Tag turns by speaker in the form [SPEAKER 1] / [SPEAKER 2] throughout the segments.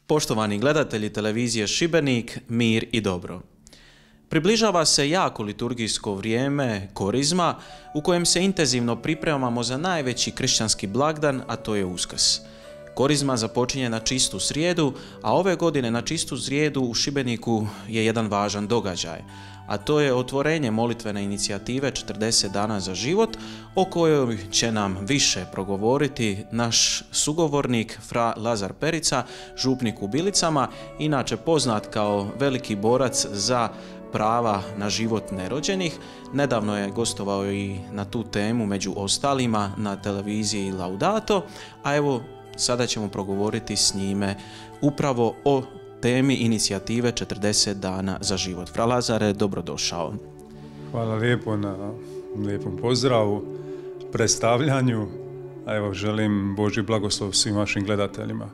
[SPEAKER 1] Poštovani gledatelji televizije Šibenik, mir i dobro. Približava se jako liturgijsko vrijeme, Korizma, u kojem se intenzivno pripremamo za najveći kršćanski blagdan, a to je Uskrs. Korizma započinje na Čistu srijedu, a ove godine na Čistu srijedu u Šibeniku je jedan važan događaj, a to je otvorenje molitvene inicijative 40 dana za život, o kojoj će nam više progovoriti naš sugovornik Fra Lazar Perica, župnik u Bilicama, inače poznat kao veliki borac za prava na život nerođenih. Nedavno je gostovao i na tu temu među ostalima na televiziji Laudato, a evo sada ćemo progovoriti s njime upravo o temi inicijative 40 dana za život. Fra Lazare, dobrodošao.
[SPEAKER 2] Hvala lijepo na lijepom pozdravu, predstavljanju, a evo želim Božji blagoslov svim vašim gledateljima.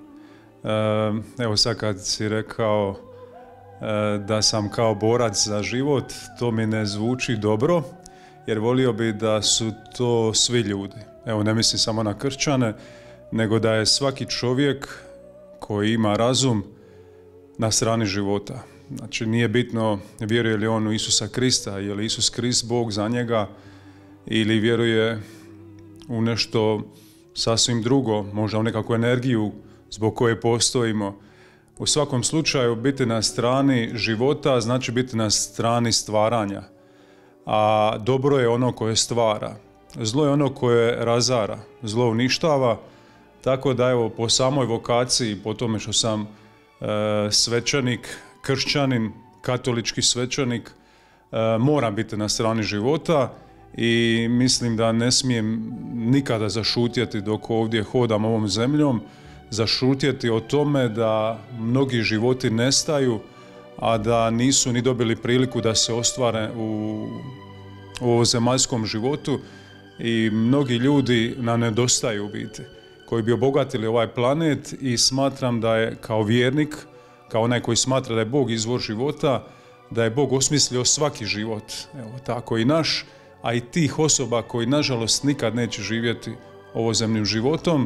[SPEAKER 2] Evo sad kad si rekao da sam kao borac za život, to mi ne zvuči dobro, jer volio bi da su to svi ljudi. Evo, ne mislim samo na kršćane, nego da je svaki čovjek koji ima razum na strani života. Znači, nije bitno vjeruje li on u Isusa Krista, je li Isus Krist Bog za njega, ili vjeruje u nešto sasvim drugo, možda u nekakvu energiju zbog koje postojimo. U svakom slučaju, biti na strani života znači biti na strani stvaranja. A dobro je ono koje stvara. Zlo je ono koje razara. Zlo uništava. Tako da evo, po samoj vokaciji, po tome što sam svećenik, kršćanin, katolički svećenik, moram biti na strani života i mislim da ne smijem nikada zašutjeti dok ovdje hodam ovom zemljom, zašutjeti o tome da mnogi životi nestaju, a da nisu ni dobili priliku da se ostvare u ovozemaljskom životu i mnogi ljudi nam nedostaju u biti, koji bi obogatili ovaj planet i smatram da je kao vjernik, kao onaj koji smatra da je Bog izvor života, da je Bog osmislio svaki život, evo tako i naš, a i tih osoba koji nažalost nikad neće živjeti ovozemnim životom.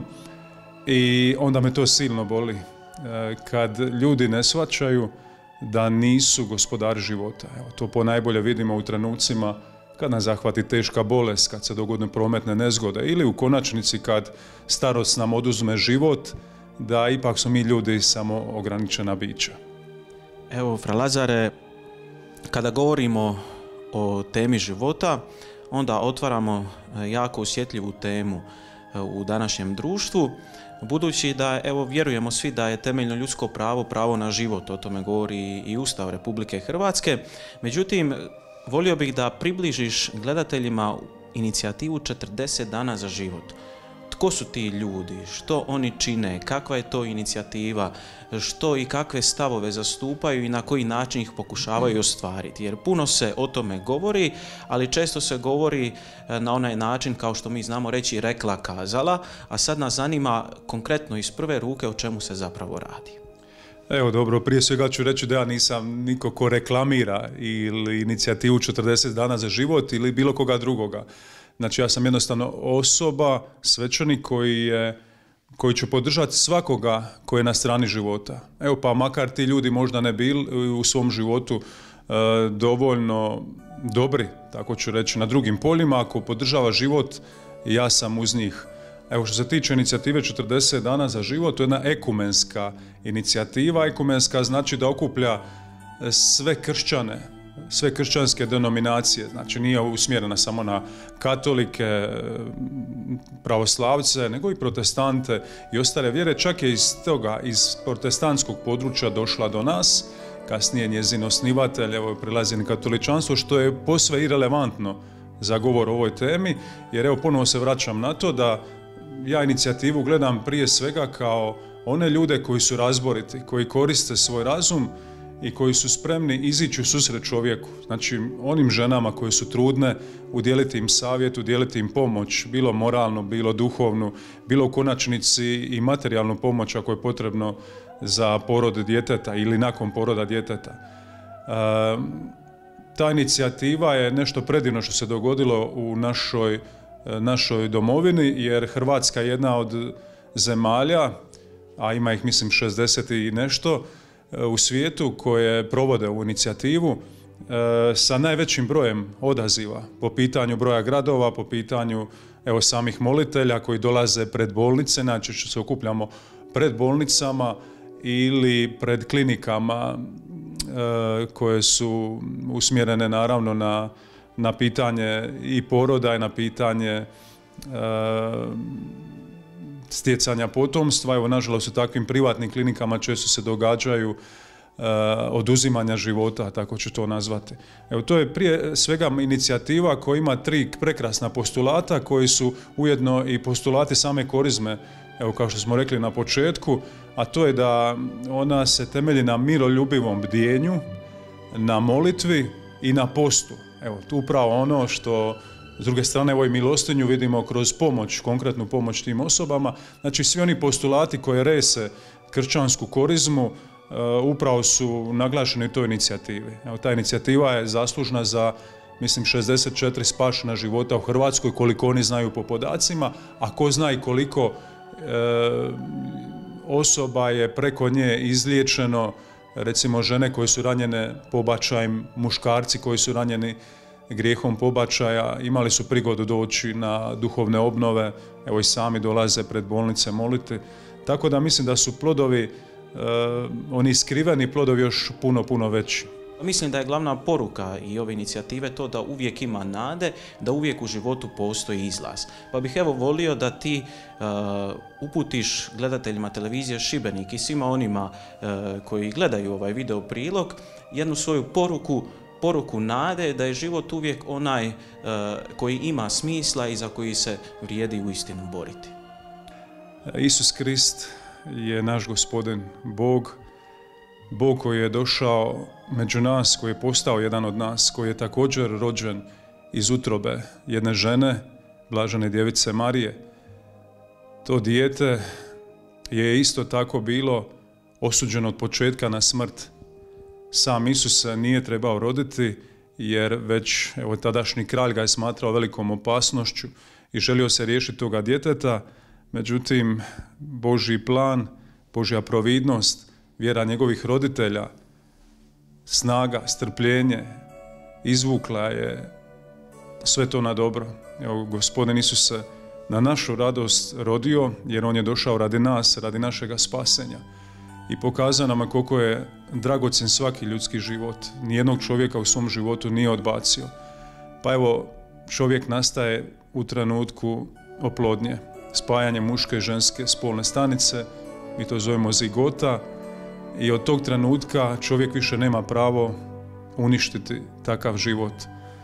[SPEAKER 2] I onda me to silno boli, kad ljudi ne shvaćaju da nisu gospodari života. Evo, to ponajbolje vidimo u trenucima kad nas zahvati teška bolest, kad se dogode prometne nezgode ili u konačnici kad starost nam oduzme život, da ipak smo mi ljudi samo ograničena bića.
[SPEAKER 1] Evo, Fra Lazare, kada govorimo o temi života, onda otvaramo jako osjetljivu temu u današnjem društvu, budući da, evo, vjerujemo svi da je temeljno ljudsko pravo pravo na život, o tome govori i Ustav Republike Hrvatske. Međutim, volio bih da približiš gledateljima inicijativu 40 dana za život. Tko su ti ljudi, što oni čine, kakva je to inicijativa, što i kakve stavove zastupaju i na koji način ih pokušavaju ostvariti. Jer puno se o tome govori, ali često se govori na onaj način, kao što mi znamo reći, rekla kazala, a sad nas zanima konkretno iz prve ruke o čemu se zapravo radi.
[SPEAKER 2] Evo dobro, prije svega ću reći da ja nisam niko ko reklamira ili inicijativu 40 dana za život ili bilo koga drugoga. Znači, ja sam jednostavno osoba, svećenik koji će podržati svakoga koji je na strani života. Evo, pa makar ti ljudi možda ne bili u svom životu dovoljno dobri, tako ću reći, na drugim poljima, ako podržava život, ja sam uz njih. Evo, što se tiče inicijative 40 dana za život, to je jedna ekumenska inicijativa. Ekumenska znači da okuplja sve kršćane, sve kršćanske denominacije, znači nije usmjerena samo na katolike, pravoslavce, nego i protestante i ostale vjere. Čak je iz protestantskog područja došla do nas, kasnije njezin osnivatelj, evo, prilazi na katoličanstvo, što je posve irelevantno za govor o ovoj temi, jer evo, ponovo se vraćam na to da ja inicijativu gledam prije svega kao one ljude koji su razboriti, koji koriste svoj razum i koji su spremni izići u susret čovjeku. Znači, onim ženama koje su trudne, udjeliti im savjet, udjeliti im pomoć, bilo moralnu, bilo duhovnu, bilo u konačnici i materijalnu pomoć ako je potrebno za porod djeteta ili nakon poroda djeteta. Ta inicijativa je nešto predivno što se dogodilo u našoj domovini, jer Hrvatska je jedna od zemalja, a ima ih mislim 60 i nešto u svijetu koje provode ovu inicijativu sa najvećim brojem odaziva po pitanju broja gradova, po pitanju samih molitelja koji dolaze pred bolnice, najčešće se okupljamo pred bolnicama ili pred klinikama koje su usmjerene naravno na pitanje i poroda i na pitanje stjecanja potomstva. Evo, nažalost, u takvim privatnim klinikama često se događaju oduzimanja života, tako ću to nazvati. Evo, to je prije svega inicijativa koja ima 3 prekrasna postulata koji su ujedno i postulati same korizme, evo kao što smo rekli na početku, a to je da ona se temelji na miroljubivom bdijenju, na molitvi i na postu. Evo, tu upravo ono što s druge strane, evo i milostinju vidimo kroz pomoć, konkretnu pomoć tim osobama. Znači, svi oni postulati koje rese kršćansku korizmu upravo su naglašeni u toj inicijativi. Evo, ta inicijativa je zaslužna za, mislim, 64 spašena života u Hrvatskoj, koliko oni znaju po podacima, a ko zna i koliko osoba je preko nje izliječeno, recimo žene koje su ranjene pobačajem, muškarci koji su ranjeni grijehom pobačaja, imali su prigodu doći na duhovne obnove, evo i sami dolaze pred bolnice moliti. Tako da mislim da su plodovi, oni skriveni plodovi još puno veći.
[SPEAKER 1] Mislim da je glavna poruka i ove inicijative to da uvijek ima nade, da uvijek u životu postoji izlaz. Pa bih evo volio da ti uputiš gledateljima televizije Šibenik i svima onima koji gledaju ovaj video prilog jednu svoju poruku nade da je život uvijek onaj koji ima smisla i za koji se vrijedi uistinu boriti.
[SPEAKER 2] Isus Krist je naš Gospodin, Bog koji je došao među nas, koji je postao jedan od nas, koji je također rođen iz utrobe jedne žene, blažene djevice Marije. To dijete je isto tako bilo osuđeno od početka na smrt. Sam Isus se nije trebao roditi jer već tadašnji kralj ga je smatrao velikom opasnošću i želio se riješiti toga djeteta. Međutim, Božji plan, Božja providnost, vjera njegovih roditelja, snaga, strpljenje, izvukla je sve to na dobro. Evo, Gospodin Isus se na našu radost rodio jer on je došao radi nas, radi našega spasenja. I pokazao nam koliko je dragocjen svaki ljudski život. Nijednog čovjeka u svom životu nije odbacio. Pa evo, čovjek nastaje u trenutku oplodnje, spajanje muške i ženske spolne stanice, mi to zovemo zigota, i od tog trenutka čovjek više nema pravo uništiti takav život.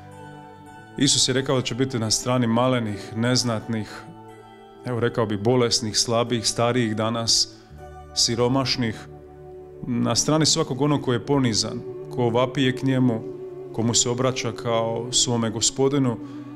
[SPEAKER 2] Isus je rekao da će biti na strani malenih, neznatnih, evo rekao bi bolesnih, slabih, starijih danas, siromašnih, na strani svakog onog koji je ponizan, ko vapije k njemu, komu se obraća kao svome Gospodinu,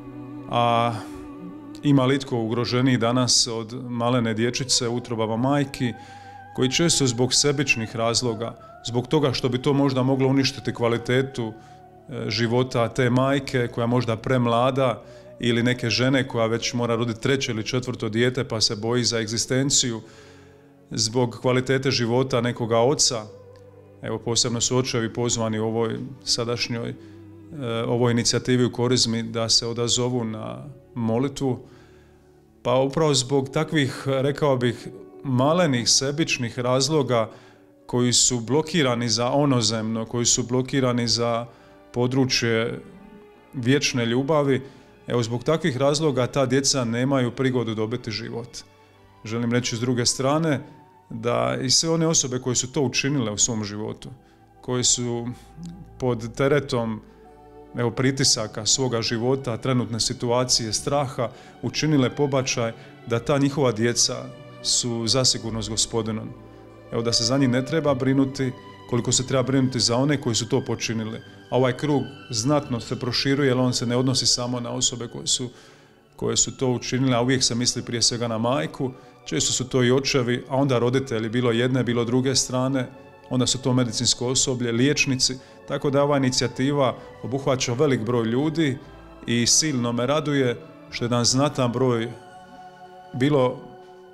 [SPEAKER 2] a ima li itko ugroženiji danas od malene dječice u utrobama majki, koji često zbog sebičnih razloga, zbog toga što bi to možda moglo uništiti kvalitetu života te majke koja možda premlada ili neke žene koja već mora roditi 3. ili 4. dijete pa se boji za egzistenciju, zbog kvalitete života nekoga oca. Evo, posebno su očevi pozvani u ovoj sadašnjoj ovoj inicijativi u korizmi da se odazovu na molitvu. Pa upravo zbog takvih, rekao bih, malenih sebičnih razloga koji su blokirani za onozemno, koji su blokirani za područje vječne ljubavi, evo zbog takvih razloga ta djeca nemaju prigodu dobiti život. Želim reći s druge strane da i sve one osobe koje su to učinile u svom životu, koje su pod teretom pritisaka svoga života, trenutne situacije, straha, učinile pobačaj, da ta njihova djeca su zasigurno s Gospodinom. Evo, da se za njih ne treba brinuti koliko se treba brinuti za one koji su to počinili. A ovaj krug znatno se proširuje, jer on se ne odnosi samo na osobe koje su to učinile, a uvijek se misli prije svega na majku. Često su to i očevi, a onda roditelji, bilo jedne, bilo druge strane, onda su to medicinsko osoblje, liječnici, tako da ova inicijativa obuhvaća velik broj ljudi i silno me raduje što je jedan znatan broj bilo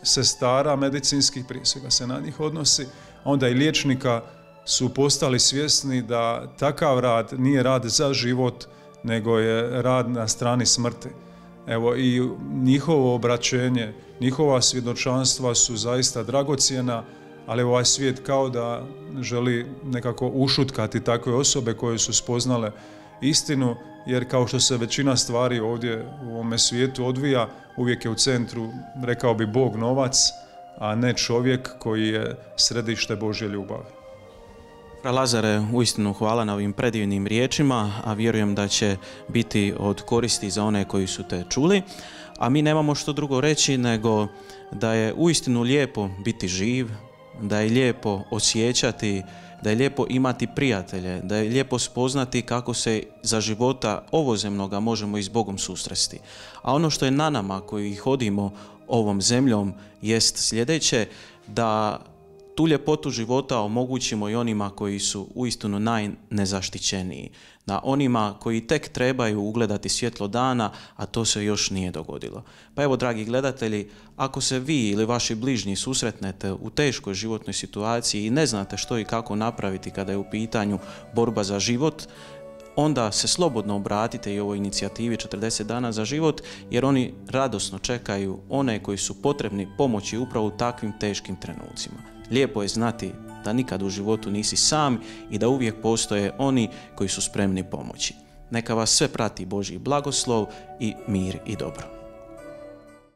[SPEAKER 2] sestara medicinskih, prije svega se na njih odnosi, onda i liječnika su postali svjesni da takav rad nije rad za život, nego je rad na strani smrti. Evo, i njihovo obraćenje, njihova svjedočanstva su zaista dragocjena, ali ovaj svijet kao da želi nekako ušutkati takve osobe koje su spoznale istinu, jer kao što se većina stvari ovdje u ovome svijetu odvija, uvijek je u centru, rekao bi, Bog novac, a ne čovjek koji je središte Božje ljubavi.
[SPEAKER 1] Fra Lazare, uistinu hvala na ovim predivnim riječima, a vjerujem da će biti od koristi za one koji su te čuli. A mi nemamo što drugo reći nego da je uistinu lijepo biti živ, da je lijepo osjećati, da je lijepo imati prijatelje, da je lijepo spoznati kako se za života ovozemnoga možemo i s Bogom susresti. A ono što je na nama koji hodimo ovom zemljom jest sljedeće, da tu ljepotu života omogućimo i onima koji su uistinu najnezaštićeniji, na onima koji tek trebaju ugledati svjetlo dana, a to se još nije dogodilo. Pa evo, dragi gledatelji, ako se vi ili vaši bližnji susretnete u teškoj životnoj situaciji i ne znate što i kako napraviti kada je u pitanju borba za život, onda se slobodno obratite i ovoj inicijativi 40 dana za život, jer oni radosno čekaju one koji su potrebni pomoći upravo u takvim teškim trenucima. Lijepo je znati da nikad u životu nisi sam i da uvijek postoje oni koji su spremni pomoći. Neka vas sve prati Božji blagoslov i mir i dobro.